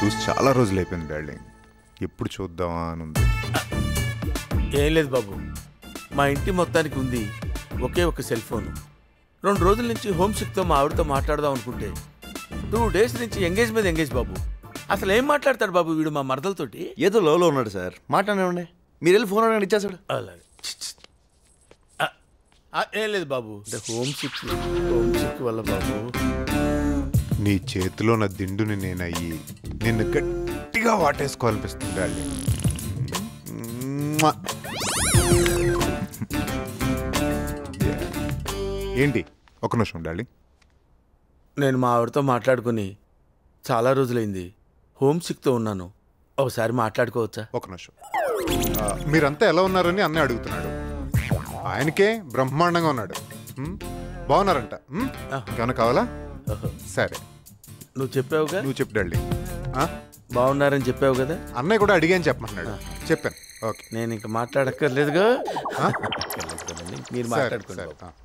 చూసి చాలా రోజులు అయిపోయింది డార్లింగ్. ఎప్పుడు చూద్దామా అని ఉంది. ఏం లేదు బాబు, మా ఇంటి మొత్తానికి ఉంది ఒకే ఒక సెల్ ఫోను. 2 రోజుల నుంచి హోమ్ సిక్తో మా ఆవిడతో మాట్లాడదాం అనుకుంటే 2 days నుంచి ఎంగేజ్ మీద ఎంగేజ్ బాబు. అసలు ఏం మాట్లాడతాడు బాబు వీడు మా మరదలతోటి? ఏదో లోలో ఉన్నాడు సార్, మాట్లాడండి. మీరు వెళ్ళి ఫోన్ అడగండి, ఇచ్చేసాడు. అలాగే. ఏం లేదు బాబు, హోమ్ సిక్ వల్ల బాబు. నీ చేతిలో నా దిండుని నేనయ్యి నిన్ను గట్టిగా వాటేసుకోవాలనిపిస్తుంది డార్లింగ్. ఏంటి ఒక నిమిషం డార్లింగ్. నేను మా ఆవిడతో మాట్లాడుకుని చాలా రోజులైంది, హోమ్ సిక్తో ఉన్నాను. ఒకసారి మాట్లాడుకోవచ్చా? ఒక నిమిషం. మీరంతా ఎలా ఉన్నారని అన్నయ్య అడుగుతున్నాడు. ఆయనకే బ్రహ్మాండంగా ఉన్నాడు. బాగున్నారంట. ఏమన్నా కావాలా? సరే నువ్వు చెప్పావుగా. నువ్వు చెప్పు డార్లింగ్. బాగున్నారని చెప్పావు కదా. అన్నయ్య కూడా అడిగాని చెప్పమంటున్నాడు. చెప్పాను. ఓకే, నేను ఇంకా మాట్లాడక్కర్లేదుగా. మీరు మాట్లాడుకున్నారు.